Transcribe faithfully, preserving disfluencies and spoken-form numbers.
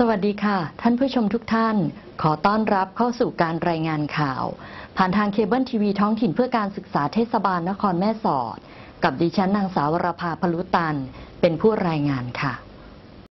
สวัสดีค่ะท่านผู้ชมทุกท่านขอต้อนรับเข้าสู่การรายงานข่าวผ่านทางเคเบิลทีวีท้องถิ่นเพื่อการศึกษาเทศบาลนครแม่สอดกับดิฉันนางสาววรภา พลุตันเป็นผู้รายงานค่ะ